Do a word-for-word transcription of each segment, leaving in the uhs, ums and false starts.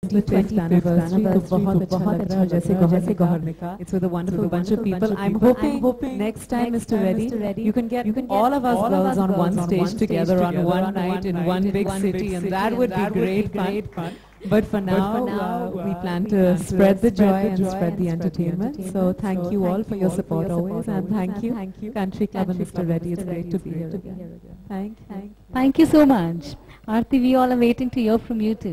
twenty-fifth anniversary तो बहुत अच्छा लग रहा है जैसे गौहर से गौहर ने कहा it's with a wonderful bunch of people. I'm hoping next time, Mister Reddy, you can get all of us girls on one stage together on one night in one big city, and that would be great fun. But for now, uh, we plan to spread the joy and spread the entertainment. So thank you all for your support always, and thank you, Country Club and Mister Reddy. It's great to be here again. Thank you. Thank you so much. Aarti, we all are waiting to hear from you too.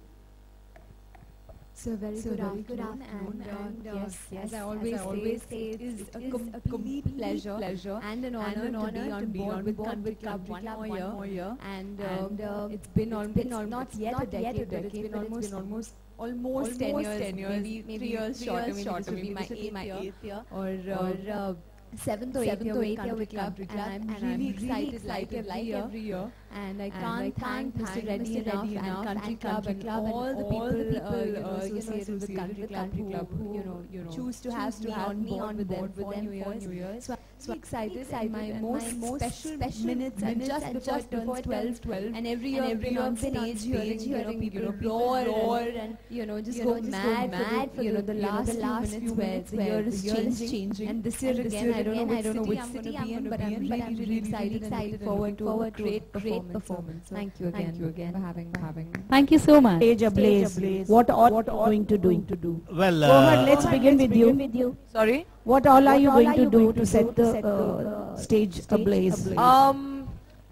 So very so good, very afternoon, good afternoon, and, and, and uh, yes, yes, as I always, as I always say, it is a complete, a complete pleasure, pleasure and an honor, and an honor to be on board with Country Club one more year, more year. And, uh, and uh, it's been almost been almost not yet a decade, but it's been almost almost almost ten years, ten years, maybe maybe three years shorter, maybe this will be my eighth year, or or seventh or eighth year with Country Club, and I'm really excited like every year. And I can't thank Mister Reddy enough and Country Club and all the people associated with Country Club who, you know, you know, choose to have me on me on with them for New Year's. So I'm so excited. And my most special minutes and just before it turns twelve, twelve, and every year I've been on stage hearing, hearing people roar, roar, and you know, just go mad, mad for you know the last last few minutes where the year is changing. And this year again, I don't know which city I'm going to be in, but I'm really, really excited, excited forward to a great, great performance. So thank you again, thank you again for having, for having me. Thank you so much. Stage ablaze. ablaze. What all what are going to do? To do? Well, uh, go ahead. Let's begin with you. With you. Sorry. What all are you going to do to set the uh, stage ablaze? Um,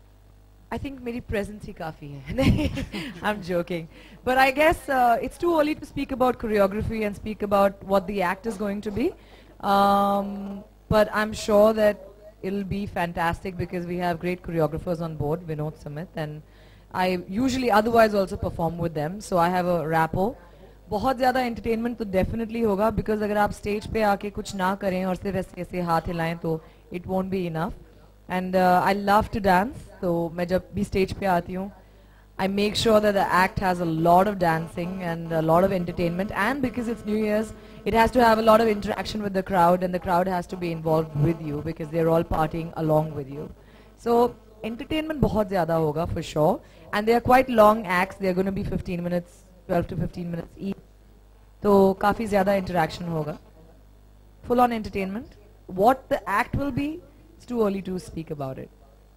I think मेरी presence ही काफी है. I'm joking, but I guess uh, it's too early to speak about choreography and speak about what the act is going to be. Um, but I'm sure that it'll be fantastic because we have great choreographers on board, Vinod Samit, and I usually otherwise also perform with them, so I have a rapport. बहुत ज़्यादा entertainment तो definitely होगा because अगर आप stage पे आके कुछ ना करें और सिर्फ ऐसे ऐसे हाथ हिलाएं तो it won't be enough. And uh, I love to dance, तो मैं जब भी stage पे आती हूँ, I make sure that the act has a lot of dancing and a lot of entertainment, and because it's New Year's, it has to have a lot of interaction with the crowd, and the crowd has to be involved with you because they're all partying along with you. So entertainment बहुत ज़्यादा होगा for sure, and they are quite long acts. They are going to be fifteen minutes, twelve to fifteen minutes each. तो काफी ज़्यादा interaction होगा. Full on entertainment. What the act will be, it's too early to speak about it.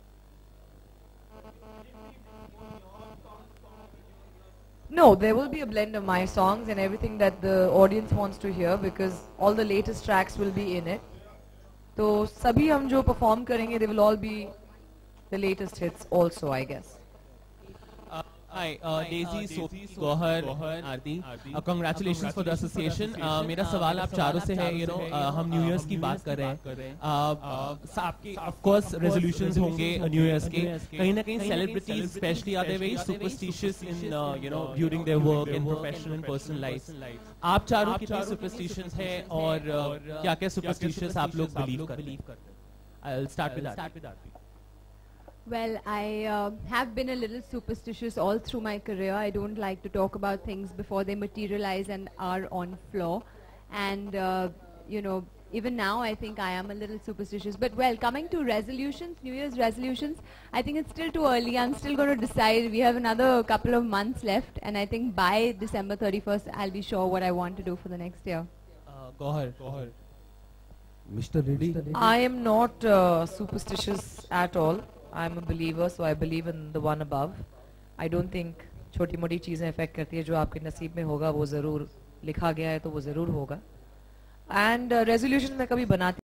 No, there will be a blend of my songs and everything that the audience wants to hear because all the latest tracks will be in it. So सभी हम जो perform करेंगे, they will all be the latest hits also, I guess. Uh, hi, uh, Daisy, Sophie, Gohar, Aarti. Uh, congratulations for the association. Uh, मेरा सवाल आप चारों से है, you know, uh, हम New Year's की बात कर रहे हैं. Uh, आपके, of course, resolutions होंगे New Year's के. कहीं ना कहीं celebrities, especially, are they very superstitious in, uh, you know, during their work and professional and personal life. आप चारों कितनी superstitions हैं और क्या क्या superstitious आप लोग believe करते हैं? I'll start with that. Well, I uh, have been a little superstitious all through my career. I don't like to talk about things before they materialize and are on floor. And, uh, you know, even now I think I am a little superstitious. But, well, coming to resolutions, New Year's resolutions, I think it's still too early. I'm still going to decide. We have another couple of months left. And I think by December thirty-first, I'll be sure what I want to do for the next year. Uh, go ahead, go ahead. Mister Reddy? I am not uh, superstitious at all. I'm a believer, so I believe in the one above. I don't think छोटी मोटी चीज़ें affect करती है जो आपके नसीब में होगा वो ज़रूर लिखा गया है तो वो ज़रूर होगा. And uh, resolution मैं कभी बनाती